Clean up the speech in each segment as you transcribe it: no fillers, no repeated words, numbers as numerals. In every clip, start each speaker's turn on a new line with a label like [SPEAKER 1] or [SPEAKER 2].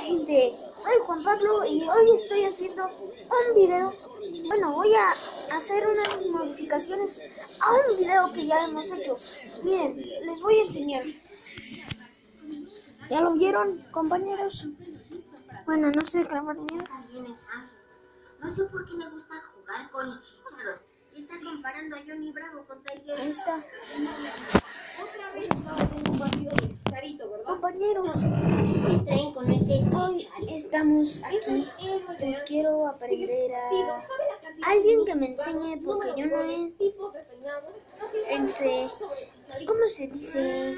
[SPEAKER 1] gente, soy Juan Pablo y hoy estoy haciendo un video. Bueno, voy a hacer unas modificaciones a un video que ya hemos hecho. Miren, les voy a enseñar. ¿Ya lo vieron, compañeros? Bueno, no sé grabar bien.
[SPEAKER 2] No sé por qué me gusta jugar con Chicharos. Está comparando a Johnny Bravo con Tiger.
[SPEAKER 1] Ahí está.
[SPEAKER 3] Otra vez estaba haciendo un partido de Chicharito, ¿verdad?
[SPEAKER 1] Compañeros,
[SPEAKER 2] ¿Qué se traen con ese
[SPEAKER 1] hoy
[SPEAKER 2] Chicharito?
[SPEAKER 1] estamos aquí. Pues quiero aprender a alguien que me enseñe porque yo no he ¿cómo se dice?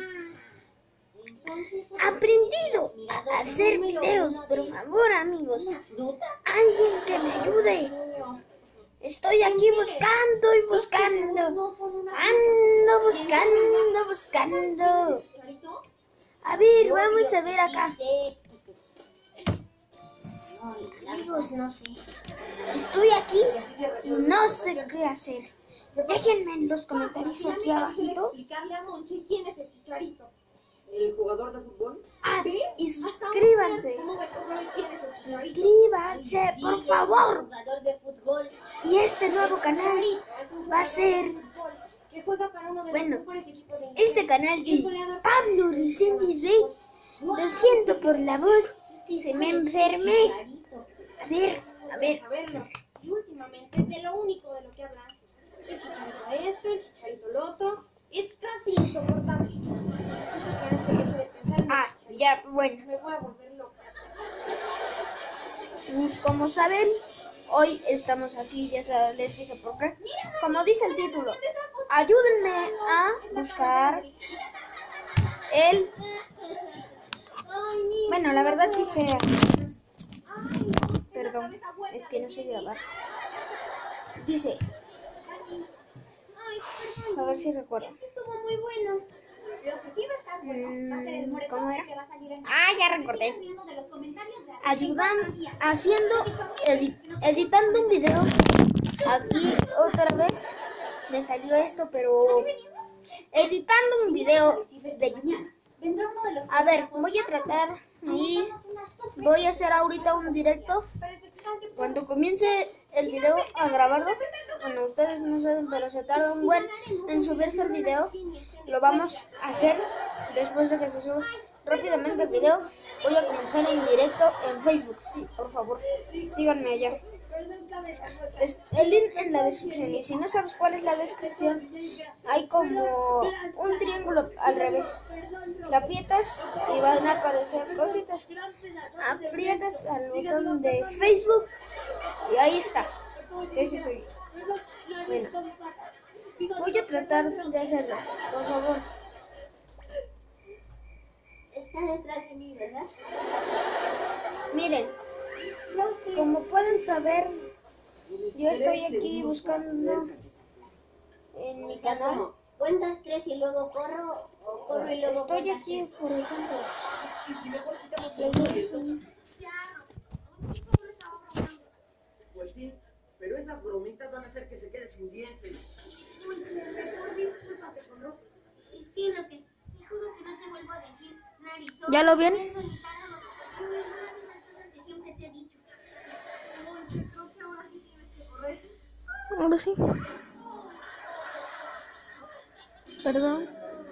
[SPEAKER 1] Aprendido a hacer videos. Por favor, amigos, alguien que me ayude. Estoy aquí buscando y buscando. Ando buscando. A ver, vamos a ver acá. Amigos, estoy aquí y no sé qué hacer. Déjenme en los comentarios aquí abajito.
[SPEAKER 3] ¿Quién es el Chicharito?
[SPEAKER 4] ¿El jugador de fútbol?
[SPEAKER 1] Ah, y suscríbanse. Suscríbanse, por favor.
[SPEAKER 2] Jugador de fútbol.
[SPEAKER 1] Y este nuevo canal va a ser, bueno, este canal de Pablo Reséndiz B. Lo siento por la voz, se me enfermé. A ver.
[SPEAKER 3] Y últimamente es de lo único de lo que hablan. El Chicharito el Chicharito lo otro. Es casi insoportable.
[SPEAKER 1] Ah, ya, bueno.
[SPEAKER 3] Me voy a volver loca.
[SPEAKER 1] Pues como saben, hoy estamos aquí, ya les dije por qué. Como dice el título, ayúdenme a buscar el... Bueno, la verdad dice... Perdón, es que no sé grabar. Dice... A ver si recuerdo.
[SPEAKER 3] Estuvo muy bueno. Lo que sí va a estar bueno va a ser el moretón
[SPEAKER 1] ¿Cómo era?
[SPEAKER 3] que va a salir en...
[SPEAKER 1] Ah, ya recordé.
[SPEAKER 3] Viendo de los comentarios de
[SPEAKER 1] Editando un video. Aquí otra vez me salió esto, pero editando un video de YouTube.
[SPEAKER 3] Vendrá uno de los...
[SPEAKER 1] A ver, voy a tratar y voy a hacer ahorita un directo. Cuando comience el video a grabarlo, bueno, ustedes no saben, pero se tarda un buen en subirse el video. Lo vamos a hacer después de que se suba rápidamente el video. Voy a comenzar en directo en Facebook. Sí, por favor, síganme allá. El link en la descripción. Y si no sabes cuál es la descripción, hay como un triángulo al revés. La aprietas y van a aparecer cositas. Aprietas al botón de Facebook y ahí está. Ese soy yo. Bueno, voy a tratar de hacerlo, por favor.
[SPEAKER 2] Está detrás de mí, ¿verdad?
[SPEAKER 1] Miren, como pueden saber, yo estoy aquí buscando en mi canal.
[SPEAKER 2] ¿Cuentas 3 y luego corro o corro y luego
[SPEAKER 1] Estoy
[SPEAKER 2] cuentas
[SPEAKER 1] aquí,
[SPEAKER 2] 3?
[SPEAKER 1] por ejemplo.
[SPEAKER 4] Y si mejor quitamos
[SPEAKER 1] Les voy a enseñar.
[SPEAKER 4] Pues sí, pero esas bromitas van a hacer que se quede sin dientes.
[SPEAKER 2] Mejor discúlpate, Pablo. Es cierto que te juro que no te vuelvo a decir narizón.
[SPEAKER 1] ¿Ya lo ven?
[SPEAKER 2] Siempre te he dicho. Monche, creo que ahora sí tienes que correr.
[SPEAKER 1] Ahora sí. Perdón.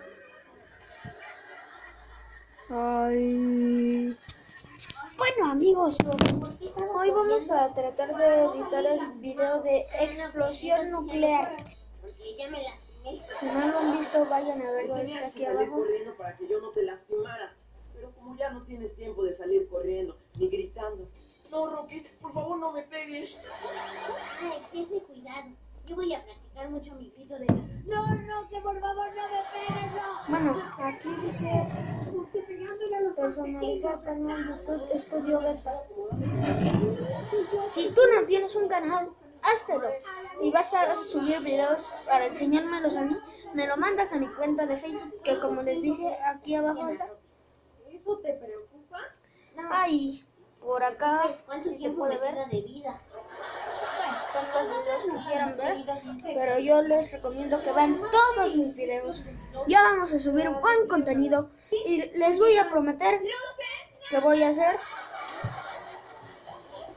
[SPEAKER 1] Ay. Bueno, amigos, hoy vamos a tratar de editar el video de explosión nuclear.
[SPEAKER 2] Porque ya me lastimé.
[SPEAKER 1] Si no lo han visto, vayan a verlo,
[SPEAKER 4] Tenías
[SPEAKER 1] está
[SPEAKER 4] que
[SPEAKER 1] aquí
[SPEAKER 4] salir
[SPEAKER 1] abajo.
[SPEAKER 4] corriendo para que yo no te lastimara. Pero como ya no tienes tiempo de salir corriendo ni gritando. No, Rocky, por favor no me pegues.
[SPEAKER 2] Ay, ten cuidado. Yo voy a practicar mucho mi grito de no, que por favor no me pegues, no.
[SPEAKER 1] Bueno, aquí dice personalizar canal YouTube Estudio Beta. Si tú no tienes un canal, háztelo. Y vas a subir videos para enseñármelos a mí. Me lo mandas a mi cuenta de Facebook, que como les dije, aquí abajo está.
[SPEAKER 3] ¿Eso te preocupa?
[SPEAKER 1] Ay, por acá,
[SPEAKER 2] Pues, ¿cuánto
[SPEAKER 1] si se
[SPEAKER 2] tiempo
[SPEAKER 1] puede
[SPEAKER 2] me
[SPEAKER 1] ver,
[SPEAKER 2] queda de vida?
[SPEAKER 1] están los videos que quieran ver. Pero yo les recomiendo que vean todos mis videos. Ya vamos a subir buen contenido. Y les voy a prometer que voy a hacer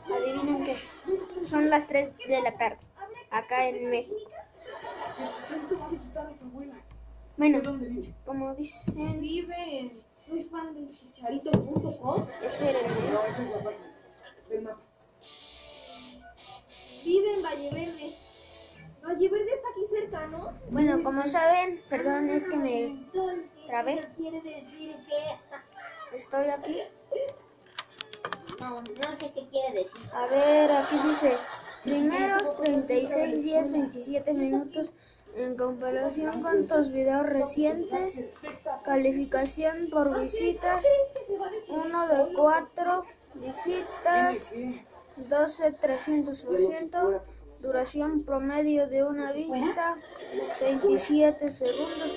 [SPEAKER 1] Adivinen qué. Son las 3 de la tarde, acá en México.
[SPEAKER 4] El Chicharito va a visitar a su abuela.
[SPEAKER 1] Bueno,
[SPEAKER 4] ¿De dónde vive?
[SPEAKER 1] como dicen...
[SPEAKER 3] Vive en soyfandelsicharito.com.
[SPEAKER 1] Espérenme.
[SPEAKER 4] No, esa es la página del mapa.
[SPEAKER 3] Vive en Valle Verde. Valle Verde está aquí cerca, ¿no?
[SPEAKER 1] Bueno, como saben, perdón, es que me
[SPEAKER 2] Entonces,
[SPEAKER 1] trabé.
[SPEAKER 2] eso quiere decir que...
[SPEAKER 1] Estoy aquí.
[SPEAKER 2] No sé qué quiere decir.
[SPEAKER 1] A ver, aquí dice, primeros 36 días, 27 minutos en comparación con tus videos recientes, calificación por visitas, 1 de 4 visitas, 12,300%, duración promedio de una vista, 27 segundos,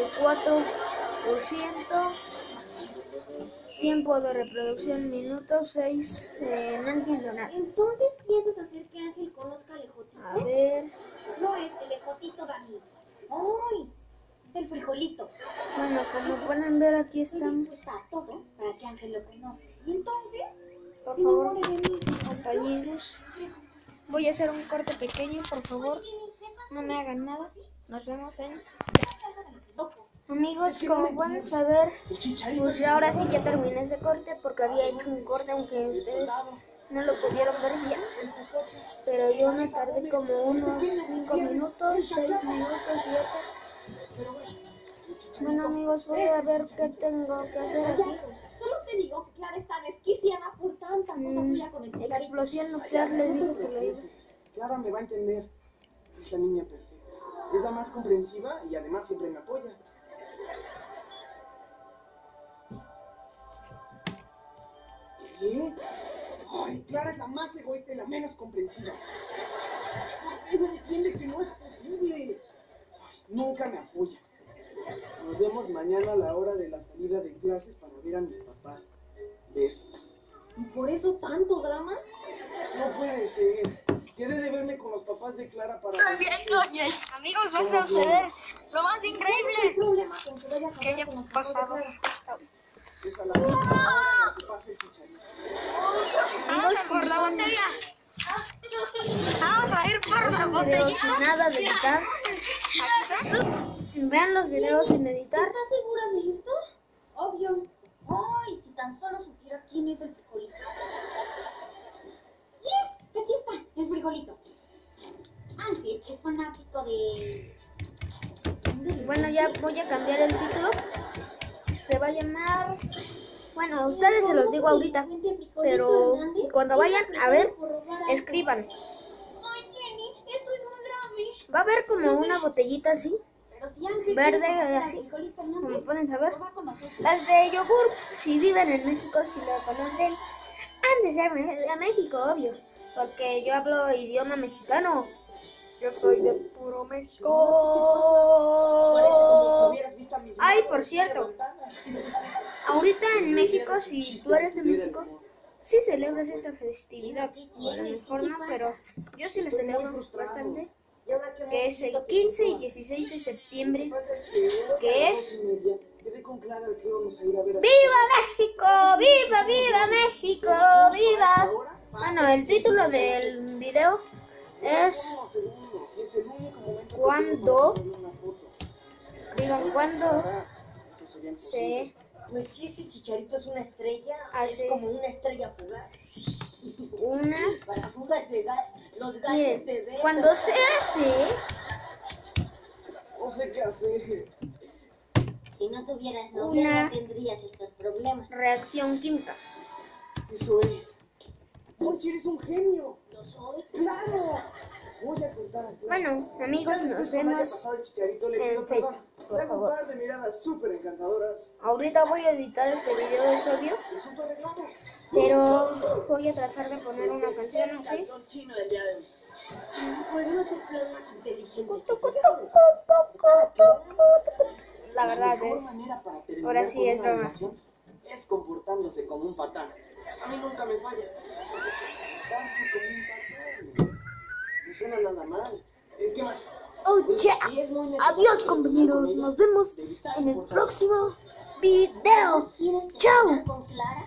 [SPEAKER 1] 64%, tiempo de reproducción minutos 6, no entiendo nada.
[SPEAKER 3] Entonces, ¿piensas hacer que Ángel conozca a Lejotito?
[SPEAKER 1] A ver,
[SPEAKER 3] No es el Lejotito, Dani. ¡Ay! Es el frijolito.
[SPEAKER 1] bueno, como pueden ver aquí
[SPEAKER 2] Estoy
[SPEAKER 1] estamos,
[SPEAKER 2] dispuesta a todo para que Ángel lo conozca. Y entonces,
[SPEAKER 1] por
[SPEAKER 3] Se
[SPEAKER 1] favor,
[SPEAKER 3] enamore de mí.
[SPEAKER 1] compañeros. Voy a hacer un corte pequeño, por favor, no me hagan nada. Nos vemos en... Amigos, como pueden saber,
[SPEAKER 4] El Chicharito.
[SPEAKER 1] pues ahora sí ya terminé ese corte porque había hecho un corte aunque ustedes no lo pudieron ver bien. Pero yo me tardé como unos 5 minutos, 6 minutos, 7. Bueno amigos, voy a ver qué tengo que hacer aquí.
[SPEAKER 3] Solo te digo que Clara está desquiciada por tanta cosa suya con el Chicharito.
[SPEAKER 1] Explosión nuclear, les dije que lo iba.
[SPEAKER 4] Clara me va a entender. Es la niña perfecta. Es la más comprensiva y además siempre me apoya. ¿Qué? Ay, Clara es la más egoísta y la menos comprensiva. Ella entiende que no es posible. Ay, nunca me apoya. Nos vemos mañana a la hora de la salida de clases para ver a mis papás. Besos.
[SPEAKER 3] ¿Y por eso tanto drama?
[SPEAKER 4] No puede ser. Quedé de verme con los papás de Clara para...
[SPEAKER 1] Amigos, va a suceder lo más
[SPEAKER 3] ¿Cuál es el
[SPEAKER 1] increíble
[SPEAKER 3] problema con que vayas a
[SPEAKER 1] que
[SPEAKER 3] hablar
[SPEAKER 1] haya
[SPEAKER 3] con los papás de
[SPEAKER 1] pasado.
[SPEAKER 3] Clara?
[SPEAKER 4] Es a la hora que pase el Chicharito.
[SPEAKER 1] Vamos por la botella. Vamos a ir por la botella. Sin nada de editar. Vean los videos sin editar.
[SPEAKER 3] ¿Estás segura de esto?
[SPEAKER 2] obvio. Ay, si tan solo supiera quién es el frijolito.
[SPEAKER 3] ¡Sí! Aquí está, el frijolito.
[SPEAKER 2] Ángel es fanático de...
[SPEAKER 1] Bueno, ya voy a cambiar el título. Se va a llamar... Bueno, a ustedes se los digo ahorita, pero cuando vayan a ver, escriban.
[SPEAKER 3] Ay, Jenny, esto es muy grave.
[SPEAKER 1] Va a haber como una botellita así,
[SPEAKER 2] Pero si Ángel
[SPEAKER 1] verde,
[SPEAKER 2] quiere conocer al
[SPEAKER 1] así,
[SPEAKER 2] frijolito
[SPEAKER 1] como
[SPEAKER 2] Hernández,
[SPEAKER 1] pueden saber.
[SPEAKER 2] lo va a conocer.
[SPEAKER 1] Las de yogur, si viven en México, si lo conocen, han de ser de México, obvio, porque yo hablo idioma mexicano. Yo soy de puro México. Ay, por cierto, ahorita en México, si tú eres de México, sí celebras esta festividad. A lo mejor no, pero yo sí la celebro bastante. Que es el 15 y 16 de septiembre, que es... ¡Viva México! ¡Viva, viva México! ¡Viva! Bueno, el título del video es... ¿Cuándo? Escriban cuándo se
[SPEAKER 2] Pues si ese Chicharito es una estrella,
[SPEAKER 1] hace
[SPEAKER 2] es como una estrella fugaz.
[SPEAKER 1] una...
[SPEAKER 2] Para fugas de gas, los gases
[SPEAKER 1] Miren,
[SPEAKER 2] de venta.
[SPEAKER 1] cuando se hace...
[SPEAKER 4] No sé qué hacer.
[SPEAKER 2] Si no tuvieras novia,
[SPEAKER 1] Una-
[SPEAKER 2] no tendrías estos problemas.
[SPEAKER 1] reacción química.
[SPEAKER 4] Eso es. Ponchi, eres un genio.
[SPEAKER 2] Lo soy.
[SPEAKER 4] ¡Claro! Voy a contar a Clara.
[SPEAKER 1] Bueno, amigos, nos
[SPEAKER 4] Después, cuando haya
[SPEAKER 1] vemos
[SPEAKER 4] pasado el Chicharito, le
[SPEAKER 1] en
[SPEAKER 4] pido
[SPEAKER 1] Facebook,
[SPEAKER 4] perdón.
[SPEAKER 1] por
[SPEAKER 4] Tengo un
[SPEAKER 1] favor.
[SPEAKER 4] par de miradas súper encantadoras.
[SPEAKER 1] Ahorita voy a editar este video, es obvio,
[SPEAKER 4] Asunto arreglado.
[SPEAKER 1] pero voy a tratar de poner una canción así.
[SPEAKER 4] Calzón chino del día de hoy.
[SPEAKER 2] Podemos ser más inteligentes.
[SPEAKER 1] La verdad
[SPEAKER 4] mejor
[SPEAKER 1] es...
[SPEAKER 4] manera para terminar
[SPEAKER 1] ahora sí
[SPEAKER 4] con
[SPEAKER 1] es
[SPEAKER 4] una
[SPEAKER 1] broma.
[SPEAKER 4] relación es comportándose como un patán. A mí nunca me falla. Comportarse como un patán. No suena nada mal. ¿Qué más?
[SPEAKER 1] Oh, yeah.
[SPEAKER 4] Y es muy necesario
[SPEAKER 1] Adiós,
[SPEAKER 4] terminar
[SPEAKER 1] compañeros.
[SPEAKER 4] con ella,
[SPEAKER 1] Nos vemos
[SPEAKER 4] de evitar
[SPEAKER 1] en el
[SPEAKER 4] comportarse.
[SPEAKER 1] próximo video.
[SPEAKER 2] ¿Quieres
[SPEAKER 1] Chao.
[SPEAKER 2] terminar con Clara?